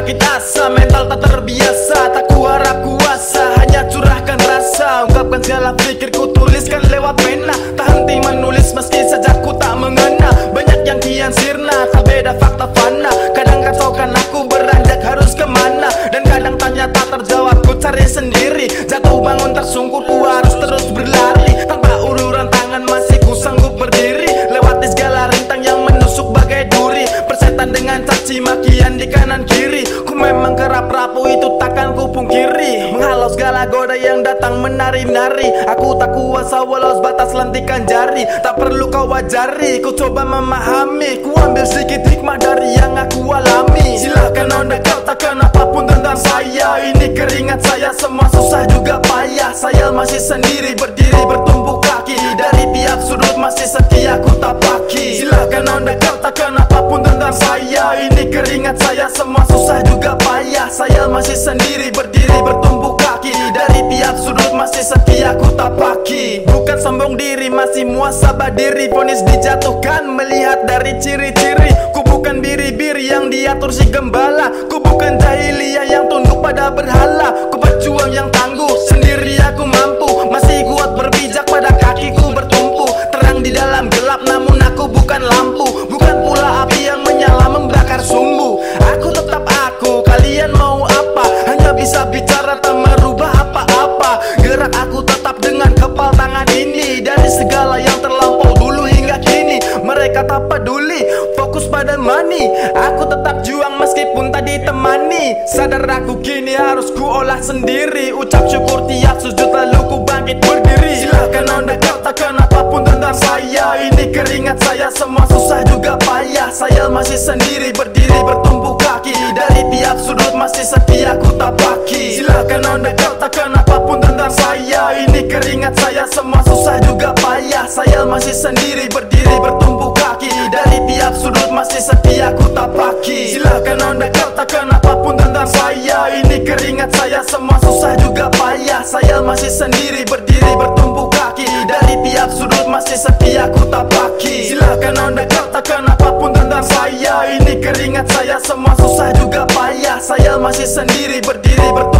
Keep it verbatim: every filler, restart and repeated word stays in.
sakit asa, mental tak terbiasa, tak kuharap kuasa, hanya curahkan rasa. Ungkapkan segala pikirku, tuliskan lewat pena, tak henti menulis meski saja ku tak mengena. Banyak yang kian sirna, tak beda fakta fana. Kadang kacaukan aku beranjak harus kemana, dan kadang tanya tak terjawab ku cari sendiri. Jatuh bangun tersungkur ku harus terus berlari, tanpa uluran tangan masih ku sanggup berdiri. Lewati segala rintang yang menusuk bagai duri, persetan dengan caci makian di kanan kiri. Ku memang kerap rapuh, itu takkan ku pungkiri. Menghalau segala goda yang datang menari-nari, aku tak kuasa walau sebatas lentikan jari. Tak perlu kau wajari, ku coba memahami, ku ambil sedikit hikmah dari yang aku alami. Silahkan anda katakan apapun tentang saya, ini keringat saya, semua susah juga payah. Saya masih sendiri berdiri bertumpuk kaki, dari tiap sudut masih setia ku tapaki. Silahkan anda katakan apapun tentang saya, ini keringat saya, semua susah juga payah. Saya masih sendiri berdiri bertumpuk kaki, dari tiap sudut masih setia ku tapaki. Bukan sombong diri, masih muasabah diri, vonis dijatuhkan melihat dari ciri-ciri. Ku bukan biri-biri yang diatur si gembala, ku bukan jahiliyah yang tunduk pada berhala. Ku berjuang yang tangguh, sendiri aku mampu, masih kuat berpijak pada kakiku bertumpu. Terang di dalam gelap, namun aku bukan lampu, bukan pula api yang menyala membakar sumbu. Aku tetap aku, kalian mau apa? Hanya bisa bicara tak merubah apa-apa. Gerak aku tetap dengan kepal tangan ini, dari segala yang terlampau dulu hingga kini. Mereka tak peduli, fokus pada money. Aku tetap juang meskipun tak ditemani. Sadar aku kini harus ku olah sendiri, ucap syukur tiap sujud lalu ku bangkit berdiri. Silahkan anda katakan apapun tentang saya, ini keringat saya, semua susah juga payah. Saya masih sendiri berdiri bertumpuk kaki, dari tiap sudut masih setia ku tapaki. Silahkan anda katakan apapun tentang saya, ini keringat saya, semua susah juga payah. Saya masih sendiri berdiri bertumpuk kaki, dari tiap sudut masih setia ku tapaki. Silahkan anda katakan apapun tentang saya, ini keringat saya, semua susah juga payah. Saya masih sendiri berdiri bertumpuk kaki, dari tiap sudut masih setia ku tapaki. Silahkan anda katakan apapun tentang saya, ini keringat saya, semua susah juga payah. Saya masih sendiri berdiri bertumpuk